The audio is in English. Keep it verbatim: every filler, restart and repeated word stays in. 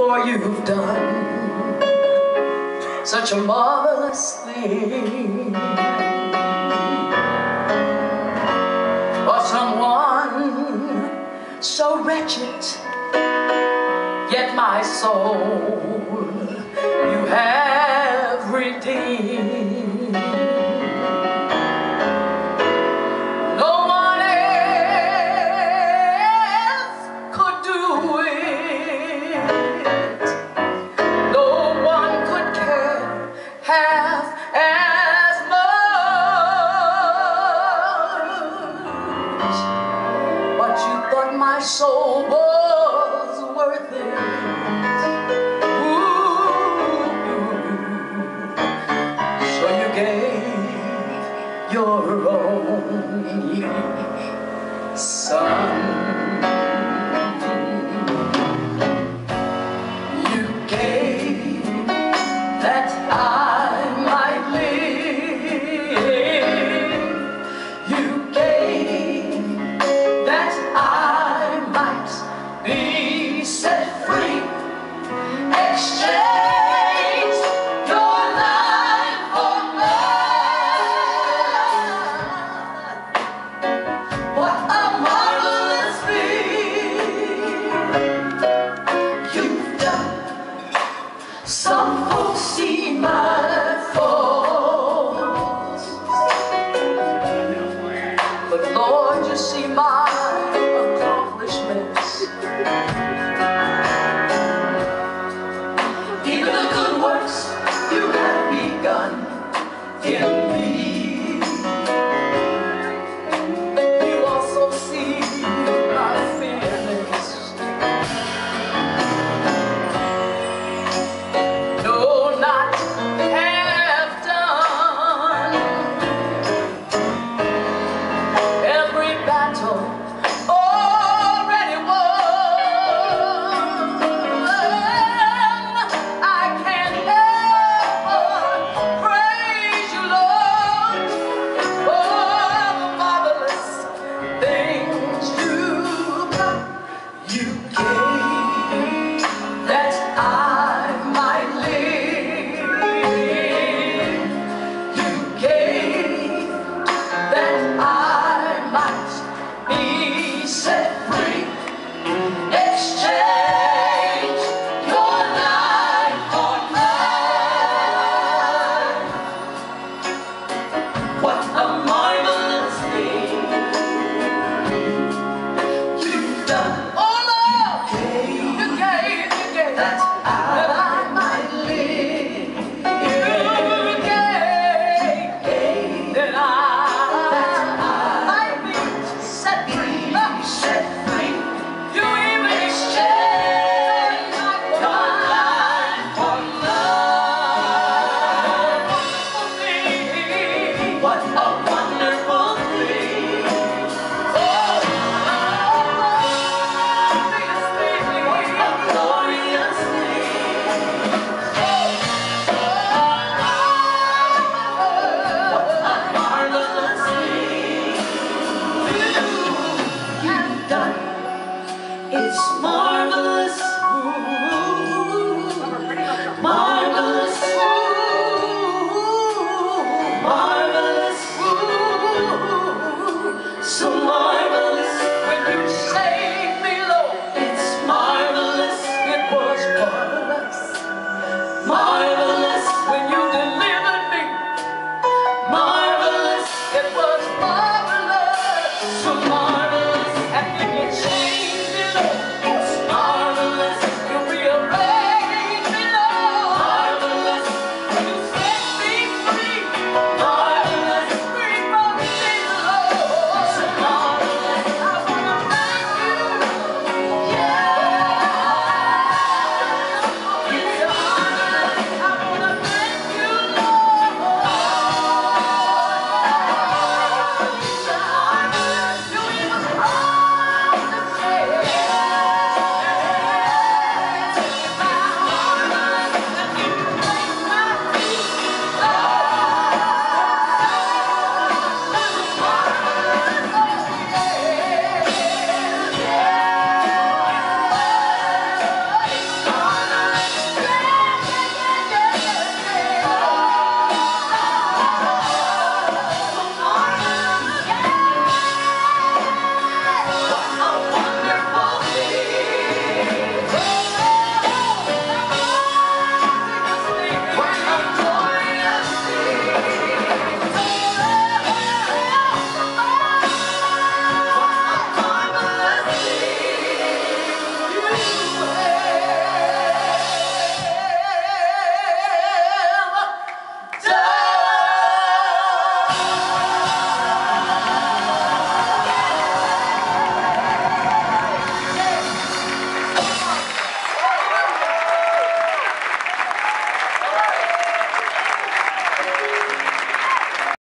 For you've done such a marvelous thing for someone so wretched, yet my soul you have redeemed. No one else could do it. No one could care half as much. But you thought my soul was worth it. Your only son. You gave that I might live. You gave that I might be set free. Exchange your life for mine. What a marvelous thing you've done. Some folks see my faults, but Lord, you see my accomplishments. Even the good works you have begun in me. What a marvelous thing you've done. Oh Lord, you gave, you gave that I